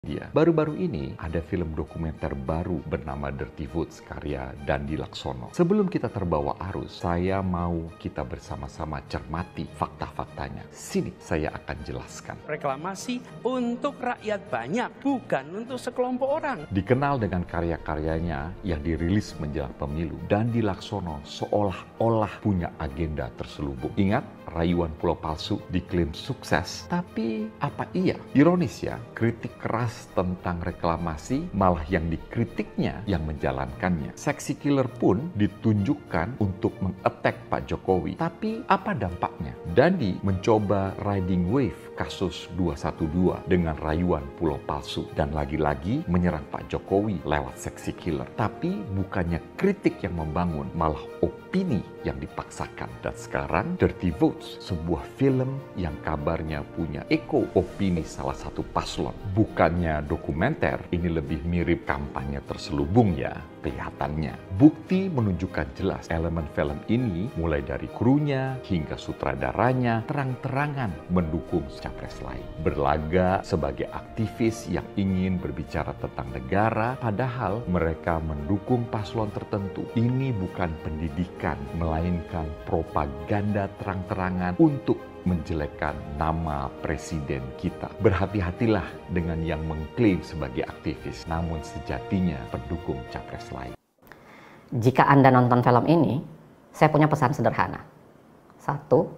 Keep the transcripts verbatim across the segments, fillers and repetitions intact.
Dia. Baru-baru ini ada film dokumenter baru bernama Dirty Votes karya Dandi Laksono. Sebelum kita terbawa arus, saya mau kita bersama-sama cermati fakta-faktanya. Sini saya akan jelaskan. Reklamasi untuk rakyat banyak, bukan untuk sekelompok orang. Dikenal dengan karya-karyanya yang dirilis menjelang pemilu, Dandi Laksono seolah-olah punya agenda terselubung. Ingat, rayuan Pulau Palsu diklaim sukses, tapi apa iya? Ironis ya, kritik keras tentang reklamasi malah yang dikritiknya yang menjalankannya. Seksi killer pun ditunjukkan untuk mengattack Pak Jokowi. Tapi apa dampaknya? Dandi mencoba riding wave kasus dua satu dua dengan rayuan Pulau Palsu dan lagi-lagi menyerang Pak Jokowi lewat seksi killer. Tapi bukannya kritik yang membangun, malah opini yang dipaksakan. Dan sekarang Dirty Votes, sebuah film yang kabarnya punya eko opini salah satu paslon. Bukannya dokumenter, ini lebih mirip kampanye terselubung ya kelihatannya. Bukti menunjukkan jelas elemen film ini mulai dari krunya hingga sutradaranya terang-terangan mendukung capres lain. Berlaga sebagai aktivis yang ingin berbicara tentang negara, padahal mereka mendukung paslon tertentu. Ini bukan pendidikan, melainkan propaganda terang-terangan untuk menjelekkan nama presiden kita. Berhati-hatilah dengan yang mengklaim sebagai aktivis, namun sejatinya pendukung capres lain. Jika Anda nonton film ini, saya punya pesan sederhana. Satu,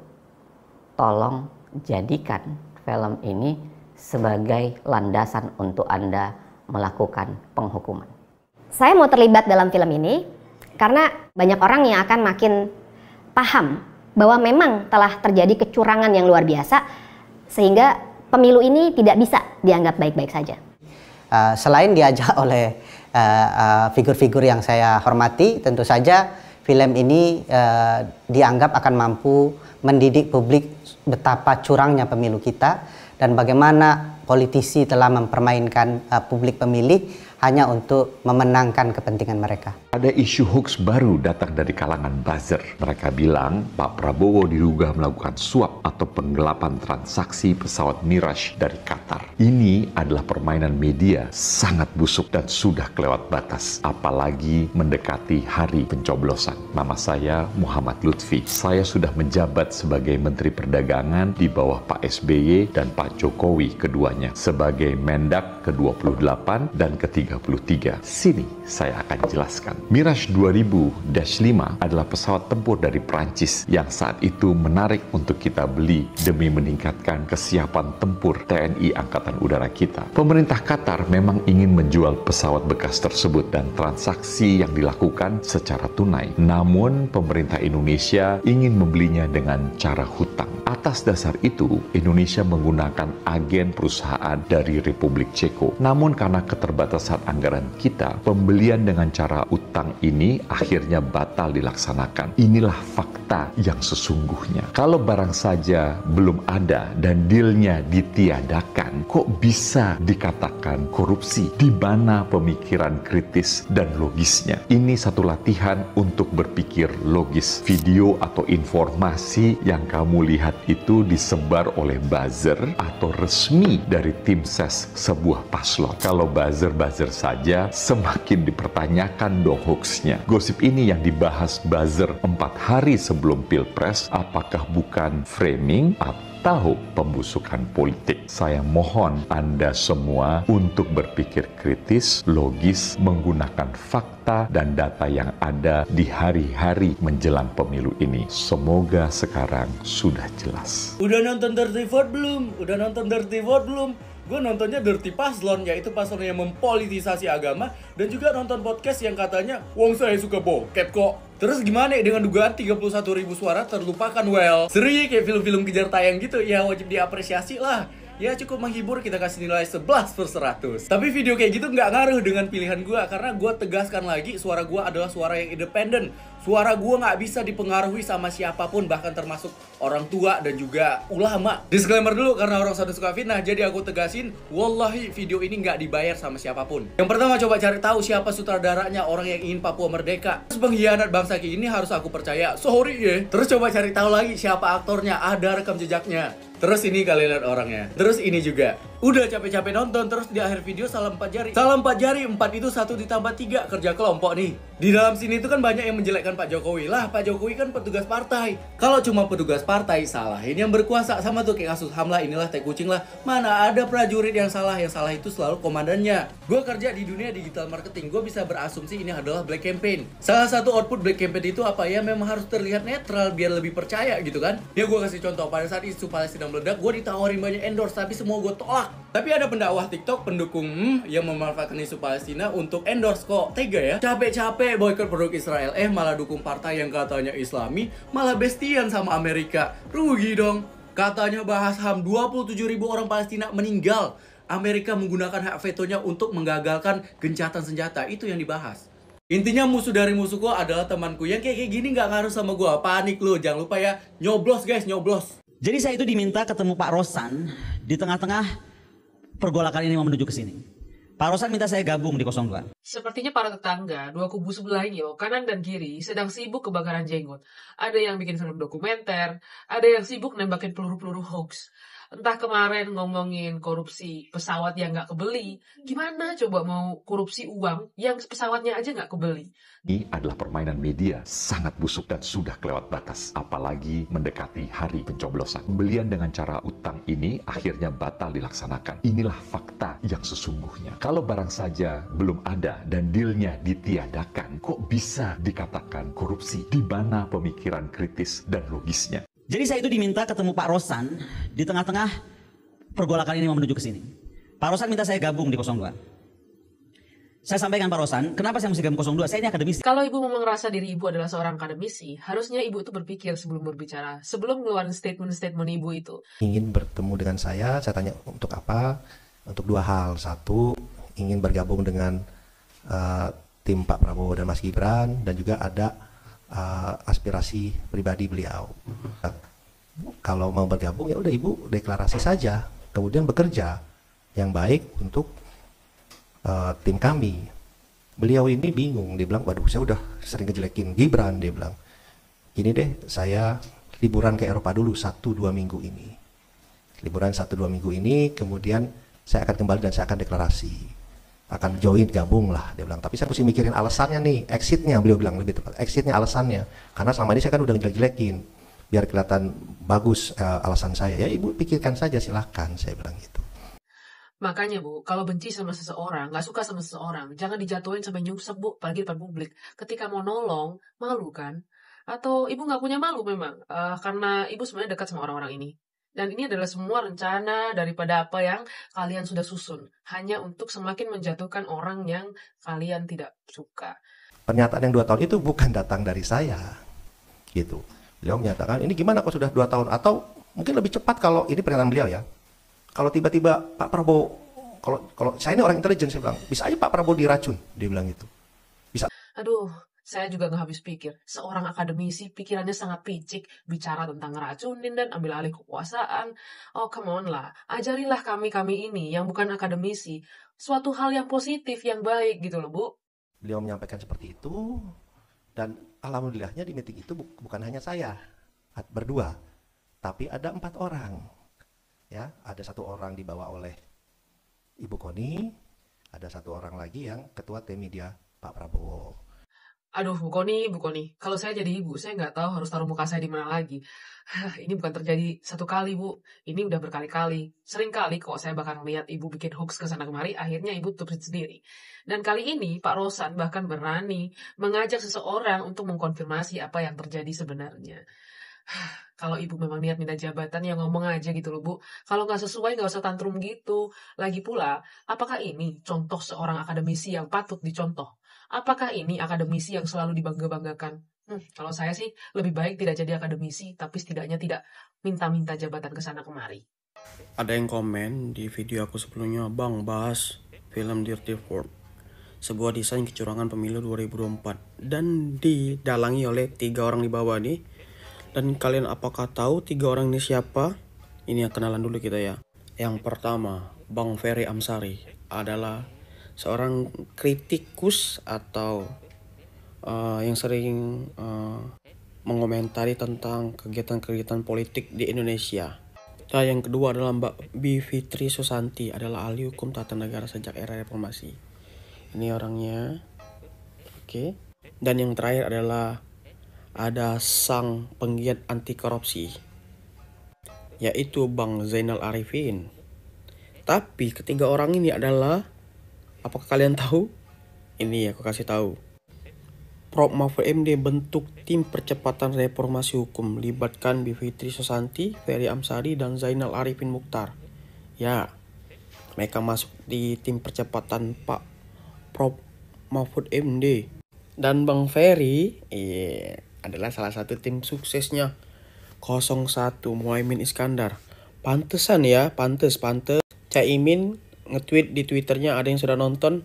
tolong jadikan film ini sebagai landasan untuk Anda melakukan penghukuman. Saya mau terlibat dalam film ini karena banyak orang yang akan makin paham bahwa memang telah terjadi kecurangan yang luar biasa sehingga pemilu ini tidak bisa dianggap baik-baik saja. Uh, selain diajak oleh figur-figur uh, uh, yang saya hormati, tentu saja film ini uh, dianggap akan mampu mendidik publik betapa curangnya pemilu kita dan bagaimana politisi telah mempermainkan uh, publik pemilih hanya untuk memenangkan kepentingan mereka. Ada isu hoax baru datang dari kalangan buzzer. Mereka bilang Pak Prabowo diduga melakukan suap atau penggelapan transaksi pesawat Mirage dari Qatar. Ini adalah permainan media sangat busuk dan sudah kelewat batas. Apalagi mendekati hari pencoblosan. Nama saya Muhammad Lutfi. Saya sudah menjabat sebagai Menteri Perdagangan di bawah Pak S B Y dan Pak Jokowi keduanya. Sebagai Mendak ke dua puluh delapan dan ke tiga puluh tiga. Sini saya akan jelaskan. Mirage dua ribu lima adalah pesawat tempur dari Prancis yang saat itu menarik untuk kita beli demi meningkatkan kesiapan tempur T N I Angkatan Udara kita. Pemerintah Qatar memang ingin menjual pesawat bekas tersebut dan transaksi yang dilakukan secara tunai. Namun pemerintah Indonesia ingin membelinya dengan cara hutang. Atas dasar itu, Indonesia menggunakan agen perusahaan dari Republik Ceko. Namun karena keterbatasan anggaran kita, pembelian dengan cara utang ini akhirnya batal dilaksanakan. Inilah fakta yang sesungguhnya. Kalau barang saja belum ada dan dealnya ditiadakan, kok bisa dikatakan korupsi? Di mana pemikiran kritis dan logisnya? Ini satu latihan untuk berpikir logis. Video atau informasi yang kamu lihat itu disebar oleh buzzer atau resmi dari tim ses sebuah paslon. Kalau buzzer-buzzer saja, semakin dipertanyakan dong hoaxnya. Gosip ini yang dibahas buzzer empat hari sebelum Pilpres, apakah bukan framing atau pembusukan politik? Saya mohon Anda semua untuk berpikir kritis, logis, menggunakan fakta dan data yang ada di hari-hari menjelang pemilu ini. Semoga sekarang sudah jelas. Udah nonton Dirty Vote belum? Udah nonton Dirty Vote belum? Gue nontonnya Dirty Paslon, yaitu paslon yang mempolitisasi agama, dan juga nonton podcast yang katanya wong saya suka bokep kok. Terus gimana ya dengan dugaan tiga puluh satu ribu suara terlupakan? Well, seru ya kayak film-film kejar tayang gitu, ya wajib diapresiasi lah. Ya cukup menghibur, kita kasih nilai sebelas per seratus. Tapi video kayak gitu nggak ngaruh dengan pilihan gue, karena gue tegaskan lagi, suara gue adalah suara yang independen. Suara gue nggak bisa dipengaruhi sama siapapun, bahkan termasuk orang tua dan juga ulama. Disclaimer dulu, karena orang satu suka fitnah, jadi aku tegasin, wallahi video ini nggak dibayar sama siapapun. Yang pertama, coba cari tahu siapa sutradaranya, orang yang ingin Papua merdeka. Terus pengkhianat bangsa ini harus aku percaya, sorry ya. Terus coba cari tahu lagi siapa aktornya, ada rekam jejaknya. Terus ini kalian lihat orangnya. Terus ini juga. Udah capek-capek nonton, terus di akhir video salam empat jari. Salam empat jari, empat itu satu ditambah tiga, kerja kelompok nih. Di dalam sini itu kan banyak yang menjelekkan Pak Jokowi. Lah, Pak Jokowi kan petugas partai. Kalau cuma petugas partai, salahin yang berkuasa. Sama tuh kayak kasus H A M lah, inilah tai kucing lah. Mana ada prajurit yang salah, yang salah itu selalu komandannya. Gue kerja di dunia digital marketing, gue bisa berasumsi ini adalah black campaign. Salah satu output black campaign itu apa ya, memang harus terlihat netral biar lebih percaya gitu kan. Ya gue kasih contoh, pada saat isu Palestina meledak, gue ditawarin banyak endorse, tapi semua gue tolak. Tapi ada pendakwah TikTok pendukung hmm, yang memanfaatkan isu Palestina untuk endorse kok. Tega ya? Capek-capek boykot produk Israel, eh malah dukung partai yang katanya Islami, malah bestian sama Amerika. Rugi dong. Katanya bahas H A M, dua puluh tujuh ribu orang Palestina meninggal. Amerika menggunakan hak vetonya untuk menggagalkan gencatan senjata. Itu yang dibahas. Intinya musuh dari musuhku adalah temanku. Yang kayak, kayak gini gak ngaruh sama gue. Panik lo, jangan lupa ya. Nyoblos guys, nyoblos. Jadi saya itu diminta ketemu Pak Rosan di tengah-tengah pergolakan ini mau menuju ke sini. Pak Rosan minta saya gabung di nol dua. Sepertinya para tetangga, dua kubu sebelah ini, oh, kanan dan kiri, sedang sibuk kebakaran jenggot. Ada yang bikin film dokumenter, ada yang sibuk nembakin peluru-peluru hoax. Entah kemarin ngomongin korupsi pesawat yang nggak kebeli, gimana coba mau korupsi uang yang pesawatnya aja nggak kebeli. Ini adalah permainan media sangat busuk dan sudah kelewat batas, apalagi mendekati hari pencoblosan. Pembelian dengan cara utang ini akhirnya batal dilaksanakan. Inilah fakta yang sesungguhnya. Kalau barang saja belum ada dan dealnya ditiadakan, kok bisa dikatakan korupsi? Di mana pemikiran kritis dan logisnya? Jadi saya itu diminta ketemu Pak Rosan di tengah-tengah pergolakan ini mau menuju ke sini. Pak Rosan minta saya gabung di nol dua. Saya sampaikan Pak Rosan, kenapa saya mesti gabung nol dua? Saya ini akademisi. Kalau ibu memang merasa diri ibu adalah seorang akademisi, harusnya ibu itu berpikir sebelum berbicara, sebelum ngeluarin statement-statement ibu itu. Ingin bertemu dengan saya, saya tanya untuk apa? Untuk dua hal. Satu, ingin bergabung dengan uh, tim Pak Prabowo dan Mas Gibran, dan juga ada Uh, aspirasi pribadi beliau. Uh, kalau mau bergabung ya udah ibu deklarasi saja, kemudian bekerja yang baik untuk uh, tim kami. Beliau ini bingung, dia bilang, waduh saya udah sering ngejelekin Gibran, dia bilang, ini deh saya liburan ke Eropa dulu satu dua minggu ini, liburan satu dua minggu ini, kemudian saya akan kembali dan saya akan deklarasi. Akan join, gabung lah, dia bilang. Tapi saya mesti mikirin alasannya nih, exitnya, beliau bilang lebih tepat, exitnya alasannya. Karena selama ini saya kan udah ngejelek-jelekin, biar kelihatan bagus uh, alasan saya. Ya ibu pikirkan saja, silahkan, saya bilang gitu. Makanya bu, kalau benci sama seseorang, gak suka sama seseorang, jangan dijatuhin sampai nyungsep bu, apalagi depan publik. Ketika mau nolong, malu kan? Atau ibu gak punya malu memang, uh, karena ibu sebenarnya dekat sama orang-orang ini. Dan ini adalah semua rencana daripada apa yang kalian sudah susun. Hanya untuk semakin menjatuhkan orang yang kalian tidak suka. Pernyataan yang dua tahun itu bukan datang dari saya. Gitu. Beliau menyatakan, ini gimana kok sudah dua tahun? Atau mungkin lebih cepat kalau ini pernyataan beliau ya. Kalau tiba-tiba Pak Prabowo, kalau kalau saya ini orang intelijen, saya bilang, bisa aja Pak Prabowo diracun. Dia bilang gitu. Bisa. Aduh. Saya juga gak habis pikir, seorang akademisi pikirannya sangat picik, bicara tentang ngeracunin dan ambil alih kekuasaan. Oh come on lah, ajarilah kami-kami ini yang bukan akademisi, suatu hal yang positif, yang baik gitu loh Bu. Beliau menyampaikan seperti itu, dan alhamdulillahnya di meeting itu bu bukan hanya saya, berdua, tapi ada empat orang. Ya, ada satu orang dibawa oleh Ibu Koni, ada satu orang lagi yang ketua tim media Pak Prabowo. Aduh, Bu Koni, Bu Koni, kalau saya jadi ibu, saya nggak tahu harus taruh muka saya di mana lagi. Ini bukan terjadi satu kali, Bu. Ini udah berkali-kali. Sering kali kok saya bahkan melihat ibu bikin hoax ke sana kemari, akhirnya ibu tutup sendiri. Dan kali ini, Pak Rosan bahkan berani mengajak seseorang untuk mengkonfirmasi apa yang terjadi sebenarnya. Kalau ibu memang niat minta jabatan, ya ngomong aja gitu loh, Bu. Kalau nggak sesuai, nggak usah tantrum gitu. Lagi pula, apakah ini contoh seorang akademisi yang patut dicontoh? Apakah ini akademisi yang selalu dibangga-banggakan? Hmm, kalau saya sih lebih baik tidak jadi akademisi, tapi setidaknya tidak minta-minta jabatan ke sana kemari. Ada yang komen di video aku sebelumnya, Bang, bahas film Dirty World, sebuah desain kecurangan pemilu dua ribu dua puluh empat, dan didalangi oleh tiga orang di bawah nih. Dan kalian apakah tahu tiga orang ini siapa? Ini yang kenalan dulu kita ya. Yang pertama, Bang Ferry Amsari adalah seorang kritikus atau uh, yang sering uh, mengomentari tentang kegiatan-kegiatan politik di Indonesia. Dan yang kedua adalah Mbak Bivitri Susanti, adalah ahli hukum tata negara sejak era reformasi. Ini orangnya. Oke. Dan yang terakhir adalah ada sang penggiat anti korupsi, yaitu Bang Zainal Arifin. Tapi ketiga orang ini adalah, apakah kalian tahu? Ini aku kasih tahu. Prof Mahfud M D bentuk tim percepatan reformasi hukum, libatkan Bivitri Susanti, Ferry Amsari, dan Zainal Arifin Mukhtar. Ya, mereka masuk di tim percepatan Pak Prof Mahfud M D. Dan Bang Ferry iya, adalah salah satu tim suksesnya nol satu Muhaimin Iskandar. Pantesan ya, pantes, pantes. Caimin nge-tweet di Twitternya, ada yang sudah nonton,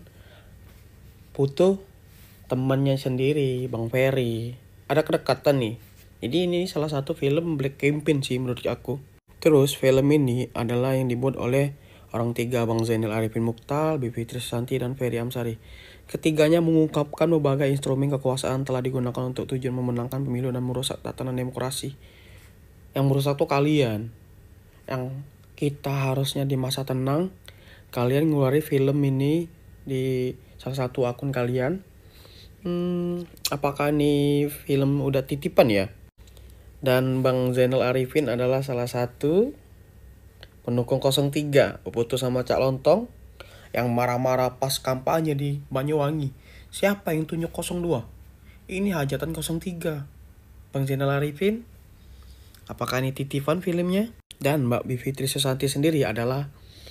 foto temannya sendiri, Bang Ferry. Ada kedekatan nih. Jadi ini salah satu film Black Campaign sih menurut aku. Terus film ini adalah yang dibuat oleh orang tiga, Bang Zainal Arifin Mukhtar, Bivitri Susanti, dan Ferry Amsari. Ketiganya mengungkapkan berbagai instrumen kekuasaan telah digunakan untuk tujuan memenangkan pemilu dan merusak tatanan demokrasi. Yang merusak tuh kalian. Yang kita harusnya di masa tenang, kalian ngeluarin film ini di salah satu akun kalian. Hmm, apakah ini film udah titipan ya? Dan Bang Zainal Arifin adalah salah satu pendukung nol tiga, putus sama Cak Lontong yang marah-marah pas kampanye di Banyuwangi. Siapa yang tunjuk nol dua? Ini hajatan nol tiga. Bang Zainal Arifin, apakah ini titipan filmnya? Dan Mbak Bivitri Susanti sendiri adalah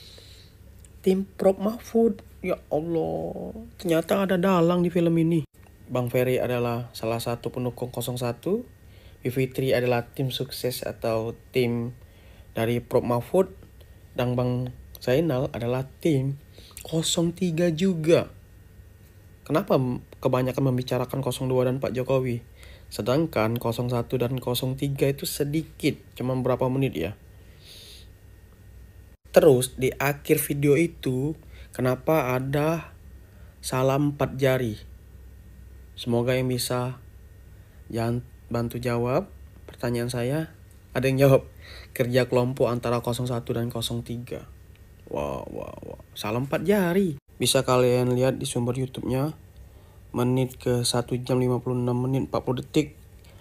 tim Prof Mahfud. Ya Allah, ternyata ada dalang di film ini. Bang Ferry adalah salah satu pendukung nol satu. Bivitri adalah tim sukses atau tim dari Prof Mahfud. Dan Bang Zainal adalah tim nol tiga juga. Kenapa kebanyakan membicarakan nol dua dan Pak Jokowi? Sedangkan nol satu dan nol tiga itu sedikit, cuma berapa menit ya. Terus di akhir video itu, kenapa ada salam empat jari? Semoga yang bisa jangan bantu jawab pertanyaan saya. Ada yang jawab, kerja kelompok antara nol satu dan nol tiga. Wow, wow, wow. Salam empat jari. Bisa kalian lihat di sumber YouTube-nya. Menit ke satu jam lima puluh enam menit empat puluh detik.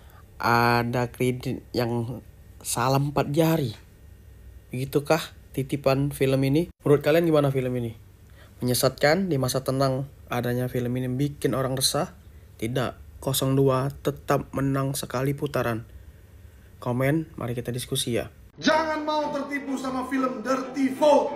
Ada kredit yang salam empat jari. Begitukah titipan film ini? Menurut kalian gimana film ini? Menyesatkan di masa tenang adanya film ini bikin orang resah? Tidak, nol dua tetap menang sekali putaran. Komen, mari kita diskusi ya. Jangan mau tertipu sama film Dirty Vote.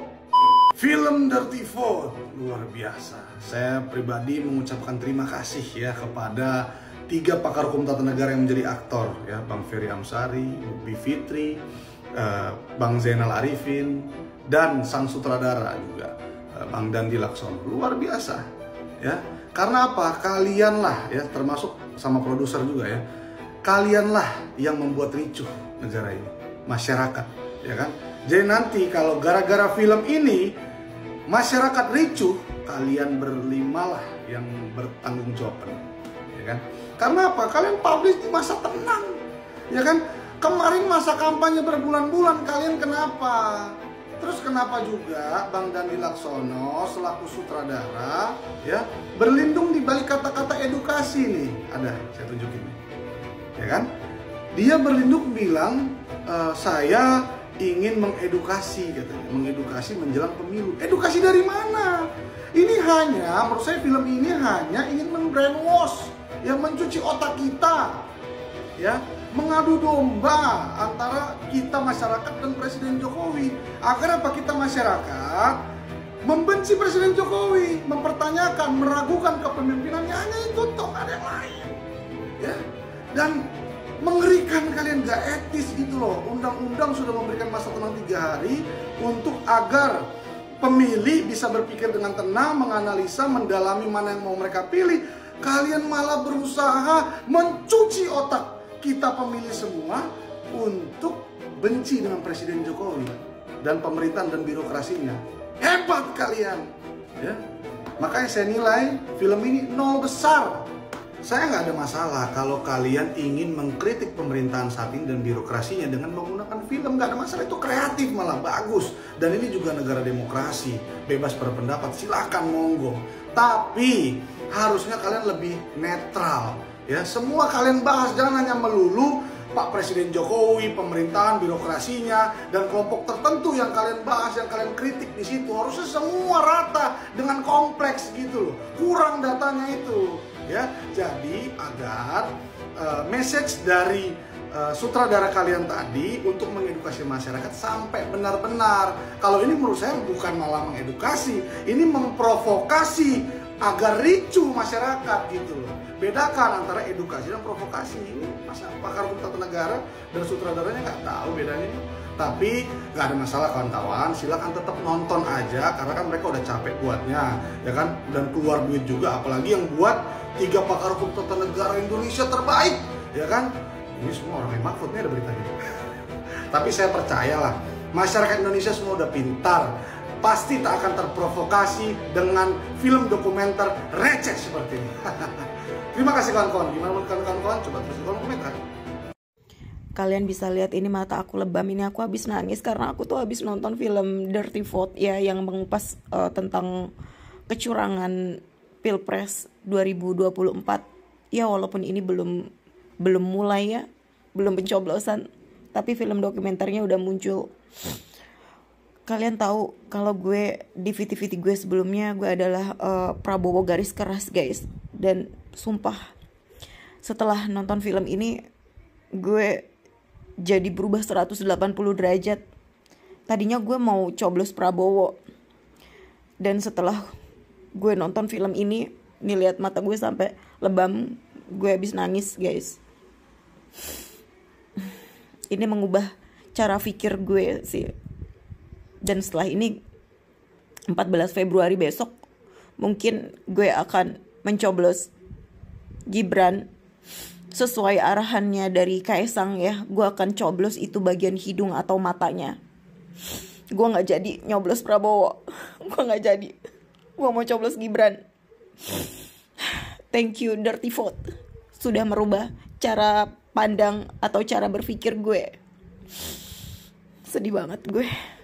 Film Dirty Vote luar biasa. Saya pribadi mengucapkan terima kasih ya kepada tiga pakar hukum tata negara yang menjadi aktor ya, Bang Ferry Amsari, Bivitri, Uh, Bang Zainal Arifin, dan sang sutradara juga uh, Bang Dandi Laksono. Luar biasa ya. Karena apa? Kalianlah ya, termasuk sama produser juga ya, kalianlah yang membuat ricuh negara ini, masyarakat ya kan. Jadi nanti kalau gara-gara film ini masyarakat ricuh, kalian berlimalah yang bertanggung jawab ya kan. Karena apa? Kalian publish di masa tenang ya kan. Kemarin masa kampanye berbulan-bulan, kalian kenapa? Terus kenapa juga Bang Dandi Laksono selaku sutradara ya berlindung di balik kata-kata edukasi nih? Ada, saya tunjukin nih. Ya kan? Dia berlindung bilang e, saya ingin mengedukasi katanya, mengedukasi menjelang pemilu. Edukasi dari mana? Ini hanya, menurut saya film ini hanya ingin membrainwash, yang mencuci otak kita. Ya, mengadu domba antara kita masyarakat dan Presiden Jokowi. Agar apa? Kita masyarakat membenci Presiden Jokowi, mempertanyakan, meragukan kepemimpinannya, hanya itu, toh ada yang lain. Ya, dan mengerikan, kalian gak etis gitu loh. Undang-undang sudah memberikan masa tenang tiga hari untuk agar pemilih bisa berpikir dengan tenang, menganalisa, mendalami mana yang mau mereka pilih. Kalian malah berusaha mencuci otak kita pemilih semua untuk benci dengan Presiden Jokowi dan pemerintahan dan birokrasinya. Hebat kalian ya. Makanya saya nilai film ini nol besar. Saya nggak ada masalah kalau kalian ingin mengkritik pemerintahan saat ini dan birokrasinya dengan menggunakan film, nggak ada masalah, itu kreatif malah bagus. Dan ini juga negara demokrasi, bebas berpendapat, silakan monggo. Tapi harusnya kalian lebih netral, ya. Semua kalian bahas, jangan hanya melulu Pak Presiden Jokowi, pemerintahan, birokrasinya, dan kelompok tertentu yang kalian bahas, yang kalian kritik di situ. Harusnya semua rata dengan kompleks gitu loh. Kurang datanya itu. Ya, jadi agar uh, message dari uh, sutradara kalian tadi untuk mengedukasi masyarakat sampai benar-benar. Kalau ini menurut saya bukan malah mengedukasi, ini memprovokasi agar ricu masyarakat gitu loh. Bedakan antara edukasi dan provokasi. Ini masa pakar hukum tata negara dan sutradaranya nggak tahu bedanya. Tapi nggak ada masalah kawan-kawan, silakan tetap nonton aja karena kan mereka udah capek buatnya, ya kan, dan keluar duit juga, apalagi yang buat tiga pakar hukum tata negara Indonesia terbaik, ya kan. Ini semua orang yang Mahfud, nih ada beritanya. Tapi saya percayalah, masyarakat Indonesia semua udah pintar, pasti tak akan terprovokasi dengan film dokumenter receh seperti ini. Terima kasih kawan-kawan. Gimana menurut kawan-kawan? Coba tulis di kolom komentar. Kalian bisa lihat ini mata aku lebam, ini aku habis nangis karena aku tuh habis nonton film Dirty Vote ya, yang mengupas uh, tentang kecurangan Pilpres dua ribu dua puluh empat. Ya walaupun ini belum belum mulai ya, belum pencoblosan, tapi film dokumenternya udah muncul. Kalian tahu kalau gue di V T V T gue sebelumnya gue adalah uh, Prabowo garis keras guys, dan sumpah setelah nonton film ini gue jadi berubah seratus delapan puluh derajat. Tadinya gue mau coblos Prabowo, dan setelah gue nonton film ini, nih lihat mata gue sampai lebam, gue habis nangis guys. Ini mengubah cara pikir gue sih. Dan setelah ini empat belas Februari besok mungkin gue akan mencoblos Gibran sesuai arahannya dari Kaisang ya. Gue akan coblos itu bagian hidung atau matanya. Gue gak jadi nyoblos Prabowo. Gue gak jadi. Gue mau coblos Gibran. Thank you Dirty Vote sudah merubah cara pandang atau cara berpikir gue. Sedih banget gue.